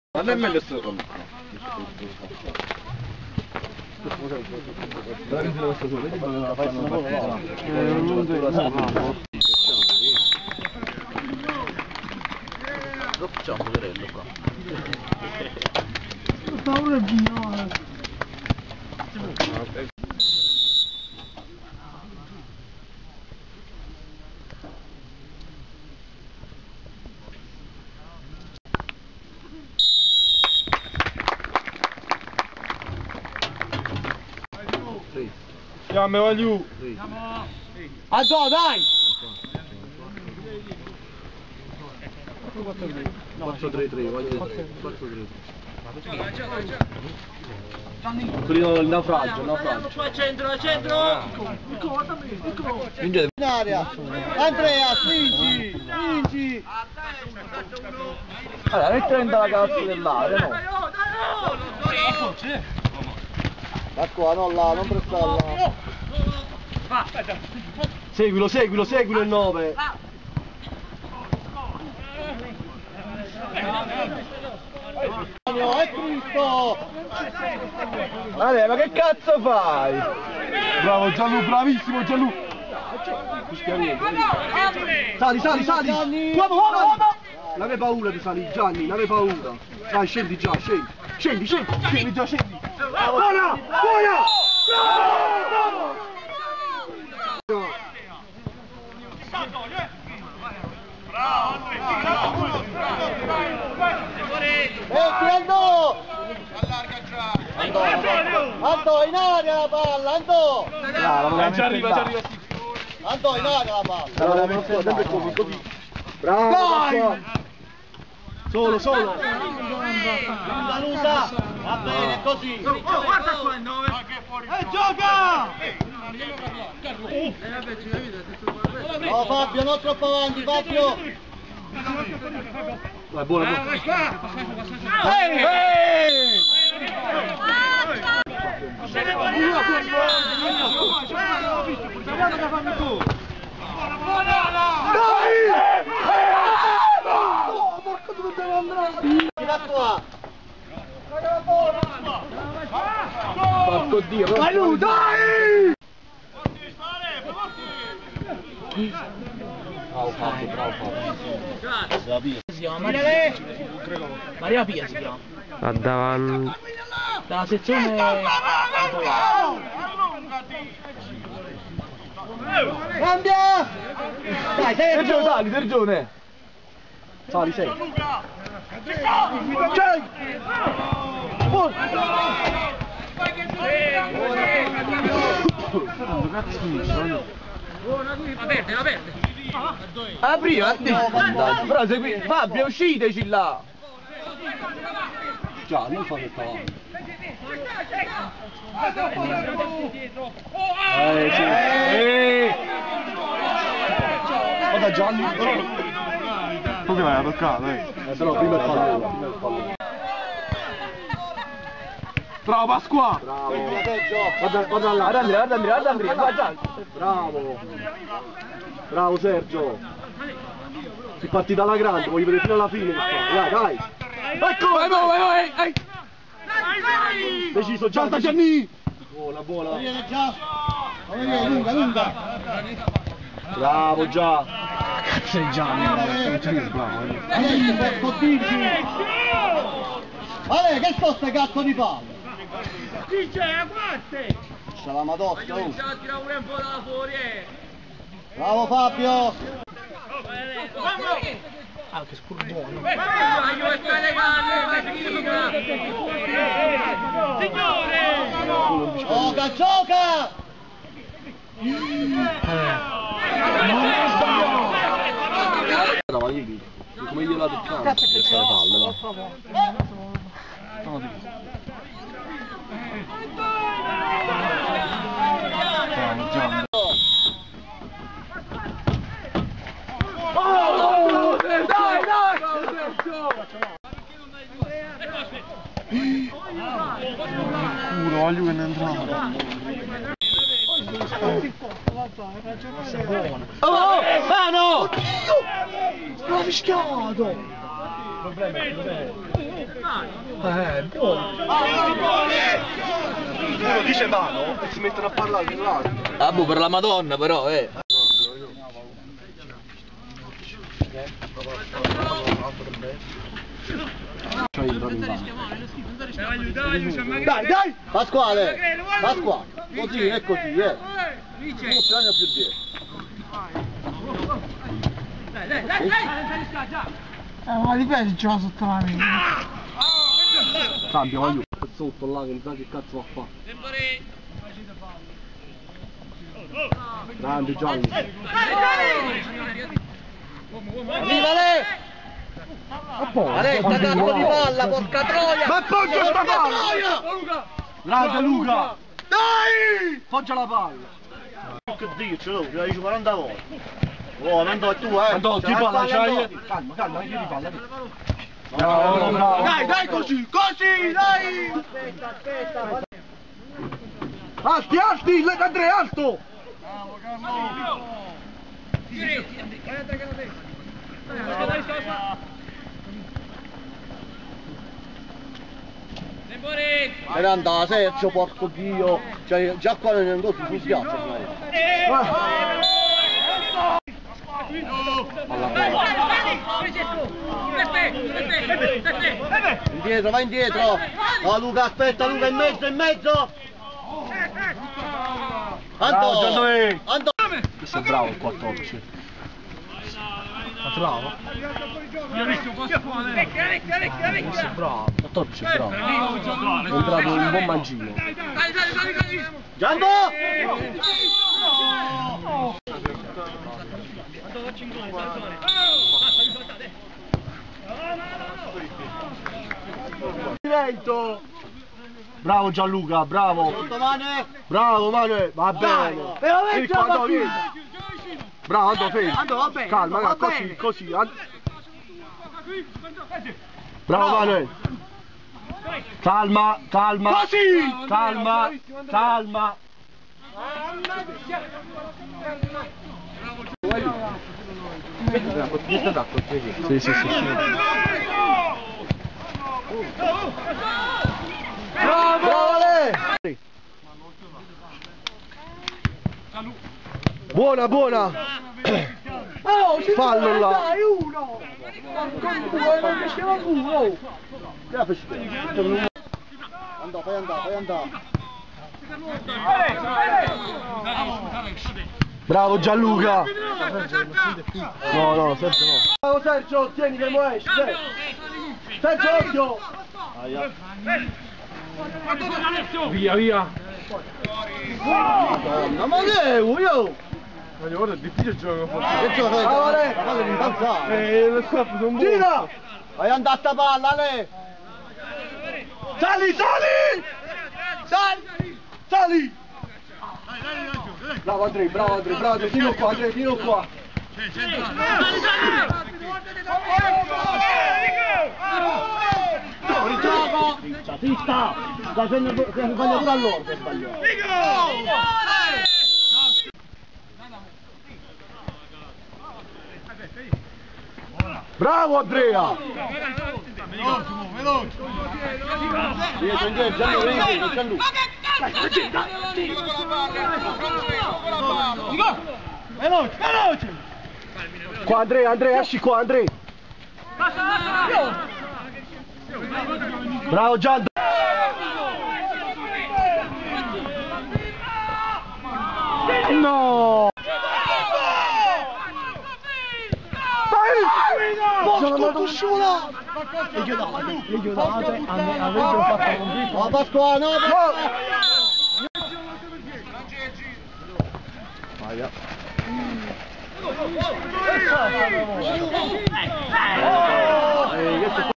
Ma non è meglio secondo c'è un poverello qua. Paura di no. Chiamami voglio. Adò, dai! 4-3-3, voglio 4-3-3. Quello il naufragio. Al centro! In aria! Andrea, spingi! Allora, metti dentro la cazzo dell'aria, no? Da qua, non là, non prestarla. Seguilo il 9. È Cristo! Vabbè, ma che cazzo fai? Bravo Gianlu, bravissimo Gianlu! Sali! Uomo! Non avevi paura di salire, Gianni, non avevi paura. Dai, scendi già, scendi già. Buona! Andò in aria la palla, Andò! Già arriva. Andò in aria la palla! Bravo! Dai! Solo! Saluta! Va bene, così! Guarda qua il 9! Gioca! No Fabio, non troppo avanti, Fabio! Dai, buona! Porco Dio! Vai lui, dai! Bravo Fabio. Maria Pia si chiama. A davanti. Dalla sezione... Cambia! Dai, Sergio, sali, Sergione! Sali, sei! C'è! Aperte! Apri, però segui... Fabio, usciteci là! Già, non fate avanti. Sì. Guarda Gianni. Tu che vai a toccare, dai. Però prima il pallone. Bravo Pasqua! Bravo! Guarda là, guarda Andrea, vai Gianni! Bravo Sergio! Si parti dalla grande, voglio vedere fino alla fine che fa. Dai! Ecco! Vai! Deciso, Gianni! Buona! Viene già! Lunga! Bravo già! Cazzo è Gianni! Bravo! Vale, che sto sta cazzo di palla? Chi c'è? A quante? C'è la Madonna! Tira pure un po' da fuori, Bravo Fabio! Ah, che scurbone! Signore! Gioca! Come gliela toccavo? Cazzo che c'è palle, Gianni. Culo, voglio che ne entrava. Oh, mano! L'ho fischiato! buono. Uno dice mano e si mettono a parlare dell'altro. Ah, per la Madonna però, Dai! Pasquale! Pasquale! Così, è così, Non piano più dietro. Ma ripeto, gioca sotto la mia. Cambia, voglio sotto là che non sa che cazzo va a fare. Grande Gianni. Viva lei! Ale, sta cazzo di palla, porca troia! Ma appoggia sta palla! Grande Luca! Dai! Appoggia la palla! Che dircelo, ce l'hai dice 40 volte. Oh, non do tu, Andò, ti palla c'hai? Calma, calma, io ti palla. Dai, così, dai! Aspetta. Alti, Andrea, alto! E andava Sergio, porco Dio! Cioè, già qua non è andato sul ghiaccio. Indietro, vai indietro! No Luca, aspetta Luca, in mezzo! Anto! Questo è bravo il 14. Ma bravo? Questo è bravo. 14 è bravo. È entrato un buon mancino. Giambo! Bravo Gianluca, bravo. Bravo Mane, va bene. Vieni qua, Andò, vieni. Bravo, Andò, fermo. Calma, così. Bravo Mane. Calma. Così. Calma. Sì. Bravo Ale! Buona! Fallo là! Fai andare. Bravo Gianluca! No, Sergio no. Bravo Sergio, tieni che mo esce! Sergio, occhio! Via! Madonna, ma che è io? Ma guarda, è difficile giocare con Che gioco le scarpe sono buone! Gira! Vai andare a sta palla, Ale! Sali! Bravo Andrea, fino qua! Sta facendo pure a loro per sbagliare. Bravo Andrea! Indietro, Gianluca. Veloce! Qua Andrea, esci qua Andrea! Bravo Gian! No! Porco cusciola! E chiudate, avendo fatto convinto. No, Pasquale, no! Vaia.